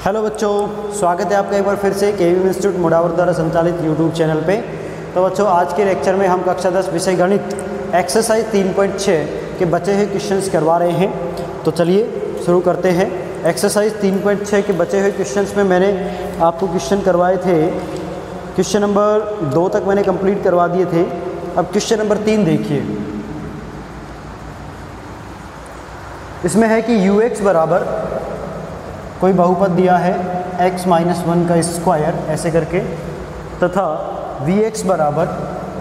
Hello बच्चों, स्वागत है आपका एक बार फिर से केवीएम इंस्टीट्यूट मुड़ावर द्वारा संचालित यूट्यूब चैनल पे। तो बच्चों, आज के लेक्चर में हम कक्षा 10 विषय गणित एक्सरसाइज 3.6 के बचे हुए क्वेश्चंस करवा रहे हैं। तो चलिए शुरू करते हैं। एक्सरसाइज 3.6 के बचे हुए क्वेश्चंस में मैंने आपको क्वेश्चन करवाए थे। क्वेश्चन नंबर 2 तक मैंने कंप्लीट करवा दिए थे। अब क्वेश्चन नंबर 3 देखिए। इसमें है कि ux बराबर कोई बहुपद दिया है x - 1 का स्क्वायर ऐसे करके, तथा vx बराबर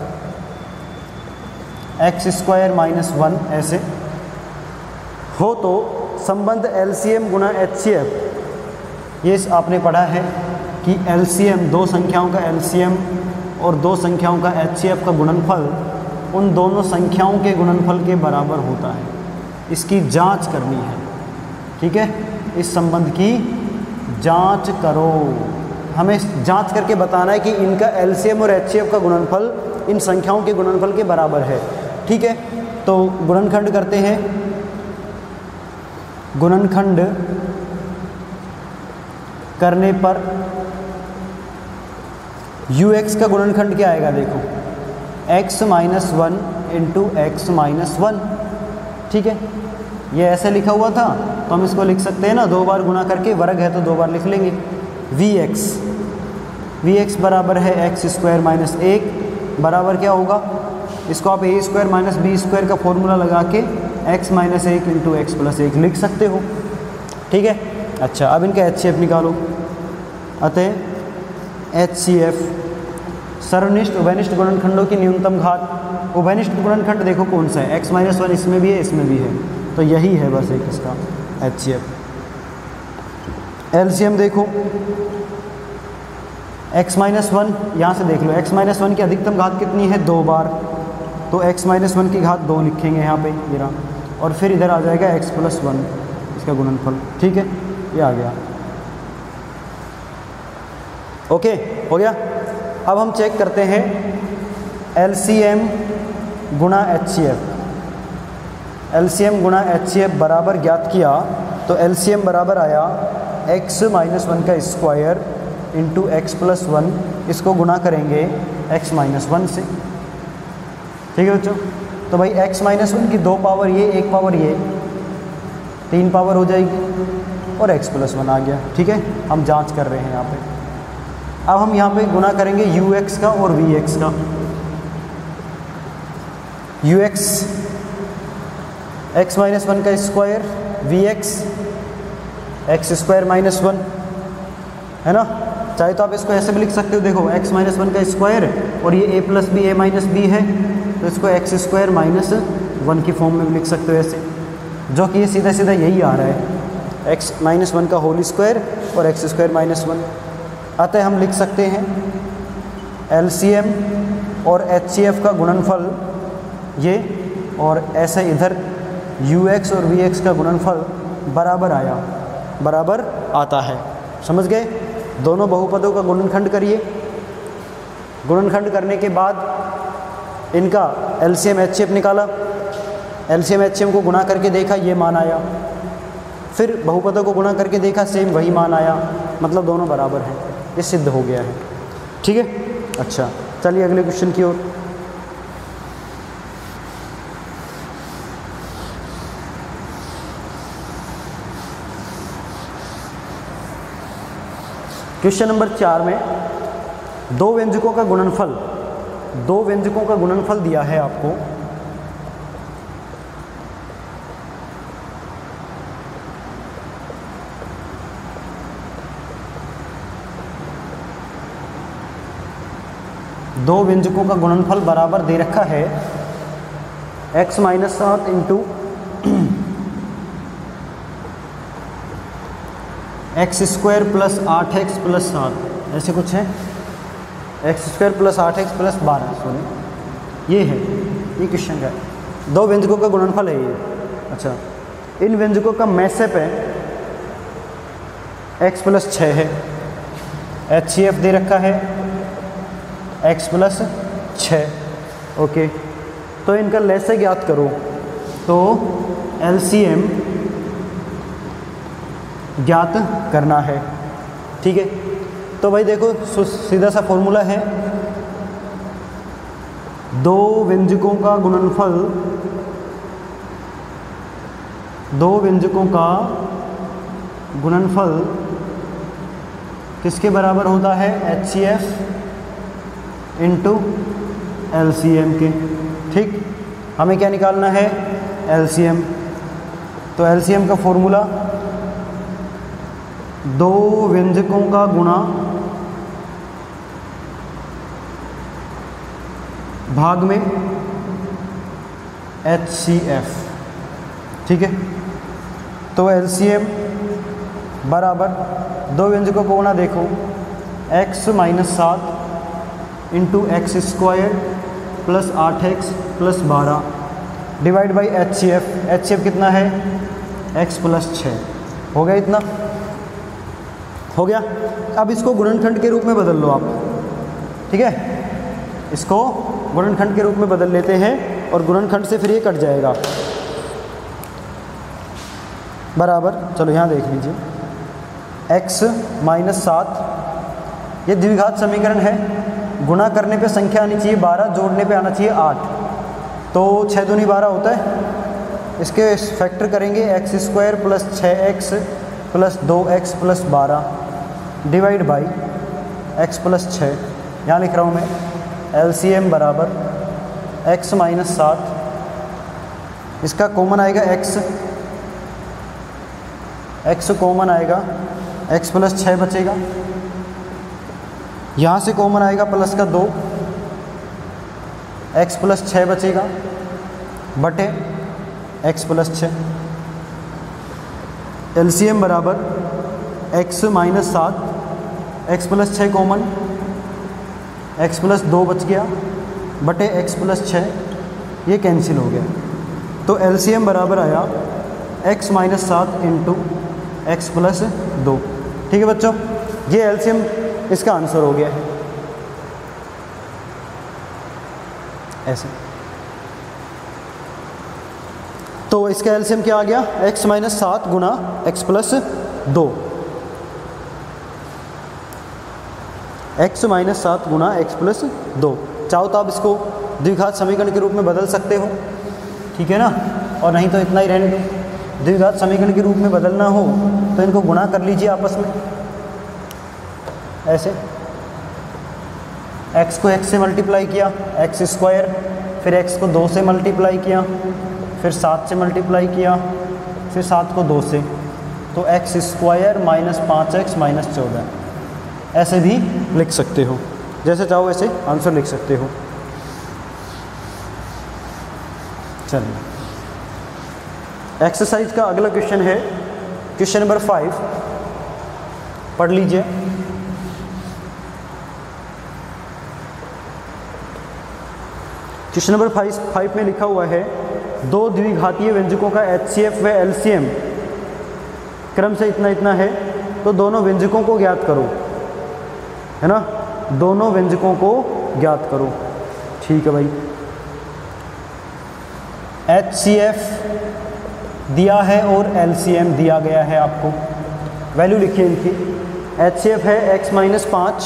x² - 1 ऐसे हो तो संबंध LCM गुणा HCF। ये आपने पढ़ा है कि LCM दो संख्याओं का LCM और दो संख्याओं का HCF का गुणनफल उन दोनों संख्याओं के गुणनफल के बराबर होता है। इसकी जांच करनी है, ठीक है। इस संबंध की जांच करो। हमें जांच करके बताना है कि इनका LCM और HCF का गुणनफल इन संख्याओं के गुणनफल के बराबर है, ठीक है। तो गुणनखंड करते हैं। गुणनखंड करने पर ux का गुणनखंड क्या आएगा, देखो x - 1 इंटू x - 1, ठीक है। ये ऐसे लिखा हुआ था तो हम इसको लिख सकते हैं ना, 2 बार गुणा करके, वर्ग है तो 2 बार लिख लेंगे। vx बराबर है x² - 1 बराबर क्या होगा, इसको आप a² - b² का फॉर्मूला लगा के x - 1 इंटू x + 1 लिख सकते हो, ठीक है। अच्छा, अब इनका HCF निकालो। अतः HCF सर्वनिष्ठ उभयनिष्ठ गुणनखंडों की न्यूनतम घात। उभयनिष्ठ गुणनखंड देखो कौन सा है, x - 1 इसमें भी है इसमें भी है, तो यही है बस एक इसका HCF। LCM देखो, x - 1 यहाँ से देख लो, x - 1 की अधिकतम घात कितनी है, 2 बार, तो x - 1 की घात 2 लिखेंगे यहाँ पे ये रहा, और फिर इधर आ जाएगा x + 1 इसका गुणनफल, ठीक है। ये आ गया, ओके हो गया। अब हम चेक करते हैं LCM गुणा HCF। LCM गुणा HCF बराबर ज्ञात किया तो LCM बराबर आया x - 1 का स्क्वायर इंटू x + 1, इसको गुणा करेंगे x - 1 से, ठीक है बच्चों। तो भाई x - 1 की 2 पावर ये, 1 पावर ये, 3 पावर हो जाएगी और x + 1 आ गया, ठीक है। हम जांच कर रहे हैं यहाँ पे। अब हम यहाँ पे गुणा करेंगे ux का और vx का। ux x - 1 का स्क्वायर, vx x² - 1 है ना। चाहे तो आप इसको ऐसे भी लिख सकते हो, देखो x - 1 का स्क्वायर और ये a + b a - b है, तो इसको x² - 1 की फॉर्म में भी लिख सकते हो ऐसे, जो कि ये सीधा सीधा यही आ रहा है, x - 1 का होल स्क्वायर और x² - 1। अतः हम लिख सकते हैं LCM और HCF का गुणनफल ये, और ऐसे इधर ux और vx का गुणनफल बराबर आया, बराबर आता है। समझ गए। दोनों बहुपदों का गुणनखंड करिए। गुणनखंड करने के बाद इनका LCM HCF निकाला, LCM HCM को गुणा करके देखा, ये मान आया। फिर बहुपदों को गुणा करके देखा, सेम वही मान आया, मतलब दोनों बराबर हैं। ये सिद्ध हो गया है, ठीक है। अच्छा, चलिए अगले क्वेश्चन की ओर। क्वेश्चन नंबर 4 में दो व्यंजकों का गुणनफल दिया है आपको। दो व्यंजकों का गुणनफल बराबर दे रखा है x - 7 इंटू x² + 8x + 7 ऐसे कुछ है, x² + 8x + 12, सॉरी ये है, ये क्वेश्चन का है। दो व्यंजकों का गुणनफल है ये। अच्छा, इन व्यंजकों का मैसेप है x + 6 है, HCF दे रखा है x + 6, ओके। तो इनका लैसे ज्ञात करो, तो LCM ज्ञात करना है। ठीक है। तो भाई देखो सीधा सा फॉर्मूला है, दो व्यंजकों का गुणनफल, दो व्यंजकों का गुणनफल किसके बराबर होता है, HCF इंटू LCM के। ठीक, हमें क्या निकालना है, LCM। तो LCM का फॉर्मूला दो व्यंजकों का गुणा भाग में HCF। ठीक है, तो LCM बराबर दो व्यंजकों को गुणा, देखो x minus 7 into x square plus 8x plus 12 divide by HCF। HCF कितना है, x प्लस 6। हो गया, इतना हो गया। अब इसको गुणनखंड के रूप में बदल लो आप। ठीक है, इसको गुणनखंड के रूप में बदल लेते हैं और गुणनखंड से फिर ये कट जाएगा बराबर। चलो यहाँ देख लीजिए, x माइनस 7 ये द्विघात समीकरण है, गुणा करने पे संख्या आनी चाहिए 12, जोड़ने पे आना चाहिए 8। तो 6 दूनी 12 होता है, इसके फैक्टर करेंगे x square plus 6x plus 2x plus 12 divide by x plus 6। यहाँ लिख रहा हूँ मैं, LCM बराबर x माइनस 7, इसका कॉमन आएगा x कॉमन आएगा, x प्लस 6 बचेगा, यहाँ से कॉमन आएगा प्लस का 2, x प्लस 6 बचेगा बटे x प्लस 6। LCM बराबर x minus 7, x plus 6 common, x plus 2 बच गया बटे x प्लस 6, ये कैंसिल हो गया। तो LCM बराबर आया x minus 7 into x plus 2। ठीक है बच्चों, ये LCM इसका आंसर हो गया है ऐसे। तो इसका LCM क्या आ गया, x माइनस 7 गुना एक्स प्लस 2, x माइनस 7 गुना एक्स प्लस 2। चाहो तो आप इसको द्विघात समीकरण के रूप में बदल सकते हो, ठीक है ना, और नहीं तो इतना ही रहने दो। द्विघात समीकरण के रूप में बदलना हो तो इनको गुणा कर लीजिए आपस में ऐसे, x को x से मल्टीप्लाई किया, एक्स स्क्वायर, फिर x को 2 से मल्टीप्लाई किया, फिर 7 से मल्टीप्लाई किया, फिर 7 को 2 से, तो x square minus 5x minus 14। ऐसे भी लिख सकते हो, जैसे चाहो वैसे आंसर लिख सकते हो। चलिए, एक्सरसाइज का अगला क्वेश्चन है क्वेश्चन नंबर 5, पढ़ लीजिए। क्वेश्चन नंबर 5 में लिखा हुआ है, दो द्विघातीय व्यंजकों का HCF व LCM क्रम से इतना इतना है, तो दोनों व्यंजकों को ज्ञात करो, है ना, दोनों व्यंजकों को ज्ञात करो। ठीक है भाई, HCF दिया है और LCM दिया गया है, आपको वैल्यू लिखिए इनकी। HCF है x माइनस 5,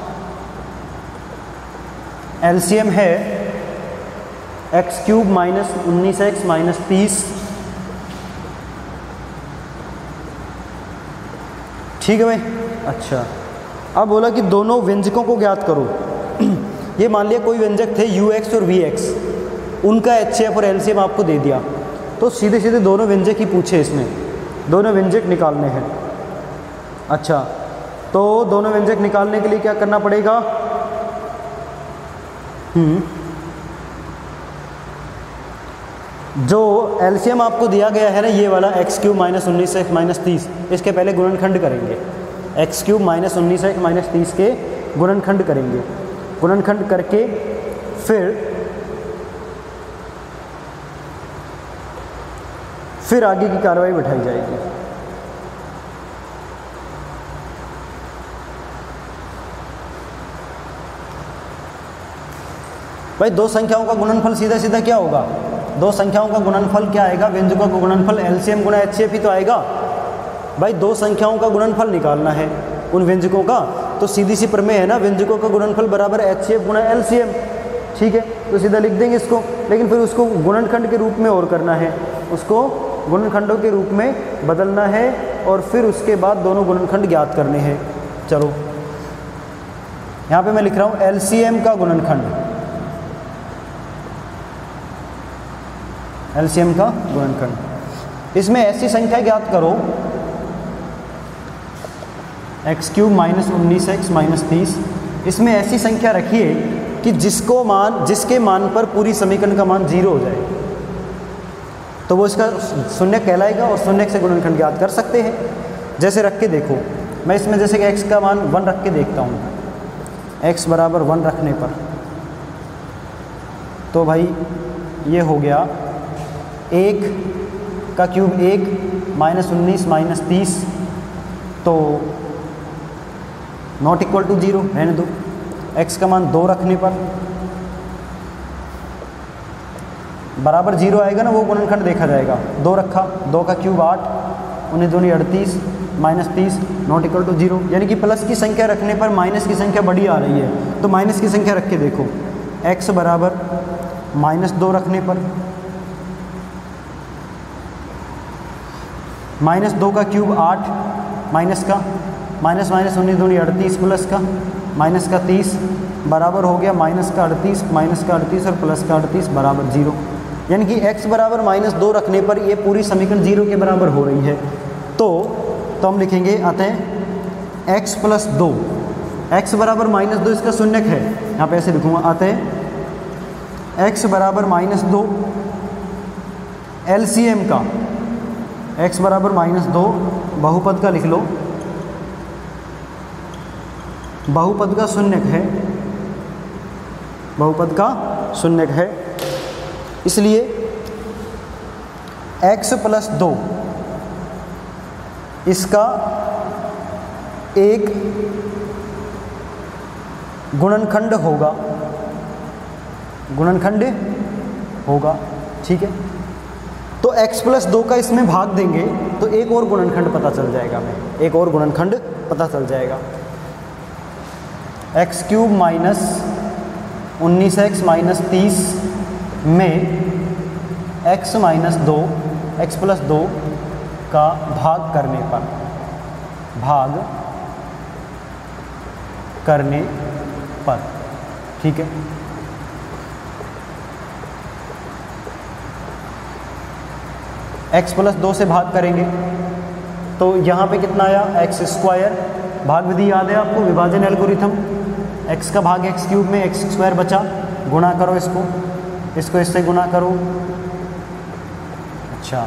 LCM है x cube minus 19x minus 30। ठीक है भाई, अच्छा अब बोला कि दोनों व्यंजकों को ज्ञात करो। ये मान लिया कोई व्यंजक थे UX और VX, उनका HCF और LCM आपको दे दिया, तो सीधे सीधे दोनों व्यंजक ही पूछे, इसमें दोनों व्यंजक निकालने हैं। अच्छा, तो दोनों व्यंजक निकालने के लिए क्या करना पड़ेगा, जो LCM आपको दिया गया है ना, ये वाला x cube minus 19x minus 30, इसके पहले गुणनखंड करेंगे। X cube minus 19x minus 30 के गुणनखंड करेंगे, गुणनखंड करके फिर आगे की कार्रवाई बिठाई जाएगी। भाई दो संख्याओं का गुणनफल सीधा सीधा क्या होगा, दो संख्याओं का गुणनफल क्या आएगा, व्यंजकों का गुणनफल LCM गुणा HCF ही तो आएगा। भाई दो संख्याओं का गुणनफल निकालना है, उन व्यंजकों का, तो सीधी सी प्रमेय है ना, व्यंजकों का गुणनफल बराबर HCF गुणा LCM। ठीक है, तो सीधा लिख देंगे इसको, लेकिन फिर उसको गुणनखंड के रूप में और करना है, उसको गुणनखंडों के रूप में बदलना है और फिर उसके बाद दोनों गुणनखंड ज्ञात करने हैं। चलो यहाँ पे मैं लिख रहा हूँ LCM का गुणनखंड, LCM का गुणनखंड। इसमें ऐसी संख्या ज्ञात करो x³ माइनस 19x माइनस 30, इसमें ऐसी संख्या रखिए कि जिसके मान पर पूरी समीकरण का मान 0 हो जाए, तो वो इसका शून्य कहलाएगा और शून्य से गुणनखंड ज्ञात कर सकते हैं। जैसे रख के देखो, मैं इसमें जैसे कि x का मान 1 रख के देखता हूँ, x बराबर 1 रखने पर तो भाई ये हो गया 1 का क्यूब 1 माइनस 19 माइनस 30, तो नॉट इक्वल टू 0 रहने दो। x का मान 2 रखने पर बराबर 0 आएगा ना, वो गुणनखंड देखा जाएगा। 2 रखा, 2 का क्यूब 8, 19 दूनी 38 माइनस 30 नॉट इक्वल टू 0, यानी कि प्लस की संख्या रखने पर माइनस की संख्या बड़ी आ रही है, तो माइनस की संख्या रख के देखो। x बराबर -2 रखने पर -2 का क्यूब 8 माइनस का माइनस 19 दूनी 38 प्लस का माइनस का 30 बराबर हो गया माइनस का 38 और प्लस का 38 बराबर 0, यानी कि x बराबर -2 रखने पर ये पूरी समीकरण 0 के बराबर हो रही है। तो हम लिखेंगे अतः x प्लस 2, x बराबर -2 इसका शून्यक है, यहाँ पे ऐसे लिखूँगा अतः x बराबर -2 LCM का, x बराबर -2 बहुपद का लिख लो, बहुपद का शून्यक है, बहुपद का शून्यक है, इसलिए x प्लस 2 इसका एक गुणनखंड होगा, गुणनखंड होगा। ठीक है, तो x प्लस 2 का इसमें भाग देंगे तो एक और गुणनखंड पता चल जाएगा, हमें एक और गुणनखंड पता चल जाएगा। x³ माइनस 19x माइनस 30 में x माइनस 2 x प्लस 2 का भाग करने पर, ठीक है, x प्लस 2 से भाग करेंगे तो यहाँ पे कितना आया x², भाग विधि याद है आपको, विभाजन एल्गोरिथम, x का भाग x³ में x² बचा, गुणा करो इसको इससे गुणा करो, अच्छा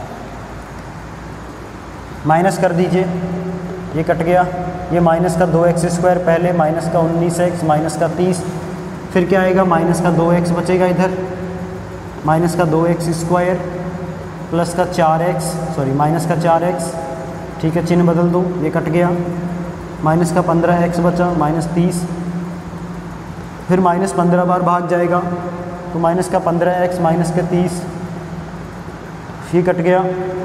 माइनस कर दीजिए, ये कट गया, ये माइनस का 2x² पहले, माइनस का 19x माइनस का 30, फिर क्या आएगा माइनस का 2x बचेगा इधर, माइनस का 2x² प्लस का 4x, सॉरी माइनस का 4x, ठीक है चिन्ह बदल दो, ये कट गया, माइनस का 15x बचा माइनस 30, फिर माइनस 15 बार भाग जाएगा तो माइनस का 15x माइनस का 30, ये कट गया,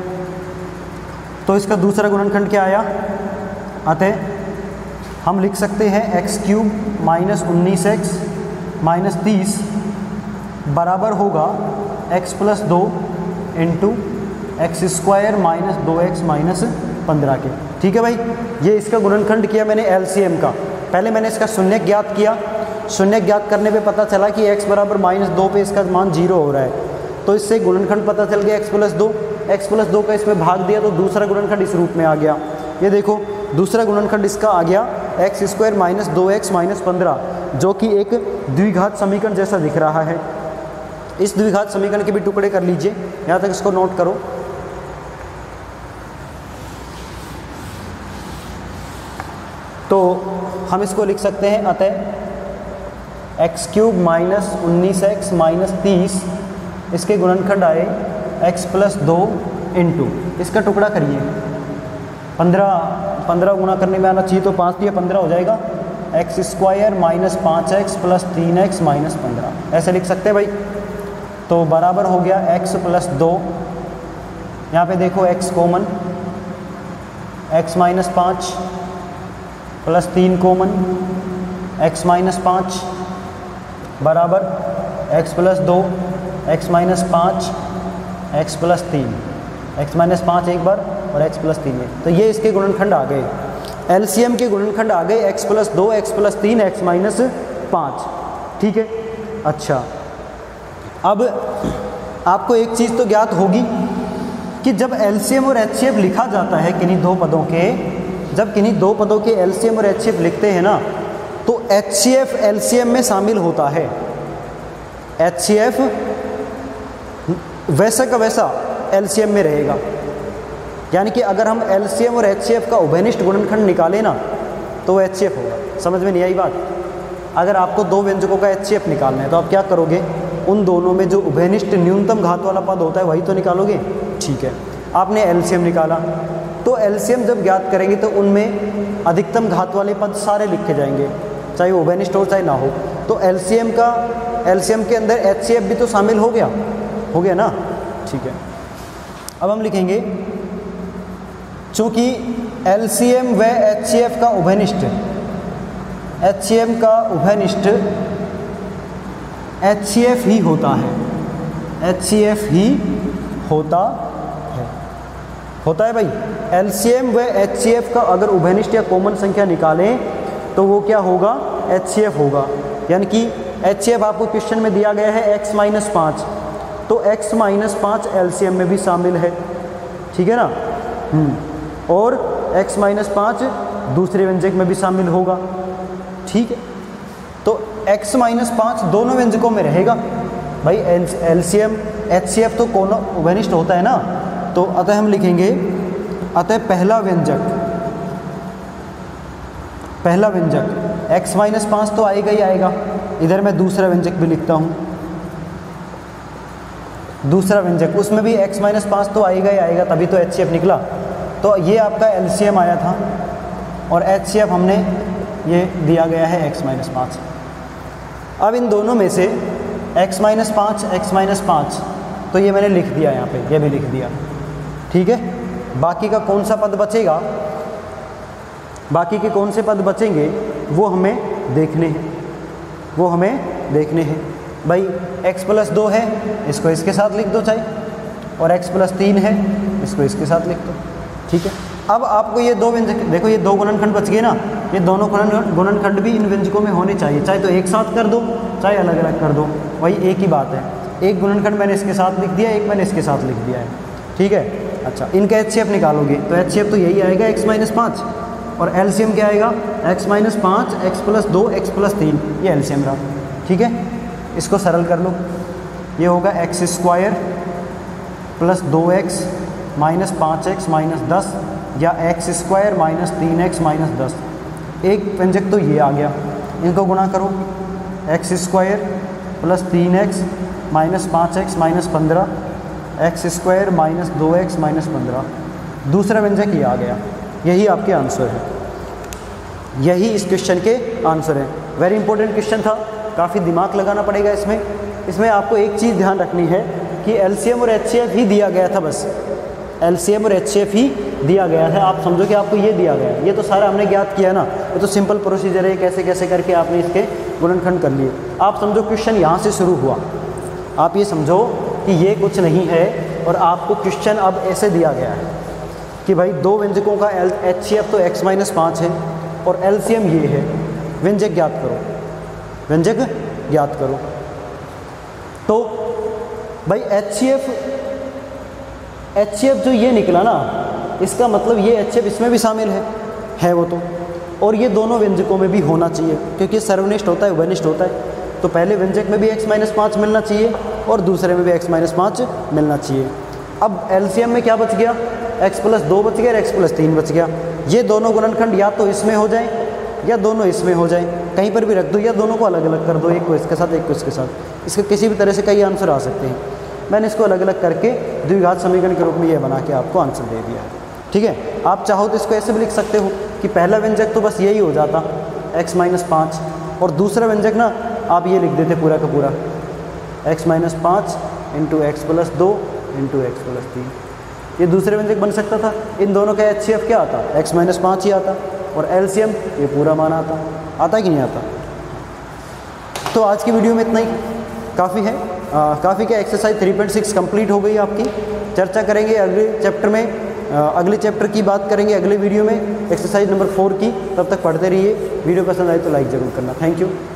तो इसका दूसरा गुणनखंड क्या आया, अतः हम लिख सकते हैं x³ माइनस 19x माइनस 30 बराबर होगा x plus 2 into x² minus 2x minus 15 के। ठीक है भाई, ये इसका गुणनखंड किया मैंने LCM का। पहले मैंने इसका शून्य ज्ञात किया, शून्य ज्ञात करने पे पता चला कि x बराबर -2 पे इसका मान 0 हो रहा है, तो इससे गुणनखंड पता चल गया x प्लस 2 का इसमें भाग दिया तो दूसरा गुणनखंड इस रूप में आ गया। ये देखो दूसरा गुणनखंड इसका आ गया x² माइनस 2x माइनस 15, जो कि एक द्विघात समीकरण जैसा दिख रहा है। इस द्विघात समीकरण के भी टुकड़े कर लीजिए, यहाँ तक इसको नोट करो। तो हम इसको लिख सकते हैं अतः x³ माइनस 19x माइनस 30 इसके गुणनखंड आए x प्लस 2 इंटू, इसका टुकड़ा करिए, 15 गुणा करने में आना चाहिए तो 5 दिया 15 हो जाएगा, x² minus 5x plus 3x minus 15, ऐसे लिख सकते हैं भाई। तो बराबर हो गया x प्लस 2, यहाँ पे देखो x common, x minus 5 plus 3 common, x minus 5 बराबर x plus 2, x minus 5, x plus 3, x minus 5 एक बार और x प्लस 3 एक। तो ये इसके गुणनखंड आ गए, एलसीएम के गुणनखंड आ गए x plus 2, x plus 3, x minus 5। ठीक है। अच्छा, अब आपको एक चीज़ तो ज्ञात होगी कि जब एलसीएम और एचसीएफ लिखा जाता है किन्हीं दो पदों के, जब किन्हीं दो पदों के एलसीएम और एचसीएफ लिखते हैं ना, तो एचसीएफ एलसीएम में शामिल होता है। एचसीएफ वैसा का वैसा एलसीएम में रहेगा। यानी कि अगर हम एलसीएम और एचसीएफ का उभयनिष्ठ गुणनखंड निकालें ना, तो वो एचसीएफ होगा। समझ में नहीं आई बात? अगर आपको दो व्यंजकों का एचसीएफ निकालना है तो आप क्या करोगे, उन दोनों में जो उभयनिष्ठ न्यूनतम घात वाला पद होता है वही तो निकालोगे। ठीक है, आपने एलसीएम निकाला, तो एलसीएम जब ज्ञात करेंगे तो उनमें अधिकतम घात वाले पद सारे लिखे जाएंगे, चाहे वो उभयनिष्ठ हो चाहे ना हो। तो एलसीएम के अंदर एचसीएफ भी तो शामिल हो गया ना। ठीक है, अब हम लिखेंगे चूँकि एलसीएम व एचसीएफ का उभयनिष्ठ, एचसीएफ का उभयनिष्ठ एचसीएफ ही होता है, एचसीएफ ही होता है भाई। एलसीएम व एचसीएफ का अगर उभयनिष्ठ या कॉमन संख्या निकालें तो वो क्या होगा, एचसीएफ होगा। यानी कि एचसीएफ आपको क्वेश्चन में दिया गया है x माइनस 5, तो x माइनस 5 एलसीएम में भी शामिल है। ठीक है ना। और x माइनस 5 दूसरे व्यंजक में भी शामिल होगा। ठीक है, तो x माइनस 5 दोनों व्यंजकों में रहेगा भाई। एलसीएम एचसीएफ तो कौन उभयनिष्ठ होता है ना, तो अतः हम लिखेंगे, अतः पहला व्यंजक x माइनस 5 तो आएगा ही आएगा। इधर मैं दूसरा व्यंजक भी लिखता हूँ, दूसरा व्यंजक उसमें भी x माइनस 5 तो आएगा ही आएगा, तभी तो एचसीएफ निकला। तो ये आपका एलसीएम आया था और एचसीएफ हमने ये दिया गया है x माइनस 5। अब इन दोनों में से x माइनस 5 तो ये मैंने लिख दिया यहाँ पे, ये भी लिख दिया। ठीक है, बाकी का कौन सा पद बचेगा, बाकी के कौन से पद बचेंगे वो हमें देखने हैं, भाई x प्लस 2 है, इसको इसके साथ लिख दो चाहे, और x प्लस 3 है, इसको इसके साथ लिख दो। ठीक है, अब आपको ये दो व्यंजक देखो, ये दो गुणनखंड बच गए ना, ये दोनों गुणनखंड भी इन व्यंजकों में होने चाहिए, चाहे तो एक साथ कर दो चाहे अलग अलग कर दो, वही एक ही बात है। एक गुणनखंड मैंने इसके साथ लिख दिया, एक मैंने इसके साथ लिख दिया है। ठीक है। अच्छा, इनका एचसीएफ निकालोगे तो एचसीएफ तो यही आएगा x माइनस 5, और एलसीएम क्या आएगा, x minus 5, x plus 2, x plus 3, ये एलसीएम रहा। ठीक है, इसको सरल कर लो, ये होगा x square plus 2x minus 5x minus 10, या x square minus 3x minus 10। एक व्यंजक तो ये आ गया, इनको गुणा करो, x square plus 3x minus 5x minus 15, x square minus 2x minus 15। दूसरा व्यंजक ये आ गया, यही आपके आंसर है, यही इस क्वेश्चन के आंसर है। वेरी इंपॉर्टेंट क्वेश्चन था, काफ़ी दिमाग लगाना पड़ेगा इसमें आपको एक चीज़ ध्यान रखनी है कि एलसीएम और एचसीएफ ही दिया गया था, बस एलसीएम और एचसीएफ ही दिया गया है। आप समझो कि आपको ये दिया गया है, ये तो सारा हमने ज्ञात किया ना, ये तो सिंपल प्रोसीजर है, कैसे कैसे करके आपने इसके गुणनखंड कर लिए। आप समझो क्वेश्चन यहाँ से शुरू हुआ, आप ये समझो कि ये कुछ नहीं है, और आपको क्वेश्चन अब ऐसे दिया गया है कि भाई दो व्यंजकों का एचसीएफ तो x माइनस 5 है और एलसीएम ये है, व्यंजक ज्ञात करो। तो भाई एचसीएफ जो ये निकला ना, इसका मतलब ये एचसीएफ इसमें भी शामिल है वो तो, और ये दोनों व्यंजकों में भी होना चाहिए, क्योंकि सर्वनिष्ठ होता है उभयनिष्ठ होता है। तो पहले व्यंजक में भी x माइनस 5 मिलना चाहिए और दूसरे में भी x माइनस 5 मिलना चाहिए। अब एलसीएम में क्या बच गया, x प्लस 2 बच गया और x प्लस 3 बच गया। ये दोनों गुणनखंड या तो इसमें हो जाए या दोनों इसमें हो जाए, कहीं पर भी रख दो, या दोनों को अलग अलग कर दो, एक को इसके साथ एक को इसके साथ। इसके किसी भी तरह से कई आंसर आ सकते हैं। मैंने इसको अलग अलग करके द्विघात समीकरण के रूप में ये बना के आपको आंसर दे दिया है। ठीक है, आप चाहो तो इसको ऐसे भी लिख सकते हो कि पहला व्यंजक तो बस यही हो जाता x माइनस 5, और दूसरा व्यंजक ना आप ये लिख देते पूरा का पूरा x minus 5 into x plus 2 into x plus 3। ये दूसरे व्यंजक बन सकता था। इन दोनों का एचसीएफ क्या आता, x माइनस 5 ही आता। और एलसीएम ये पूरा मान आता है कि नहीं आता। तो आज की वीडियो में इतना ही काफ़ी है। काफ़ी क्या, एक्सरसाइज 3.6 कंप्लीट हो गई आपकी। चर्चा करेंगे अगले चैप्टर में, अगले चैप्टर की बात करेंगे अगले वीडियो में, एक्सरसाइज नंबर 4 की। तब तक पढ़ते रहिए। वीडियो पसंद आए तो लाइक ज़रूर करना। Thank you.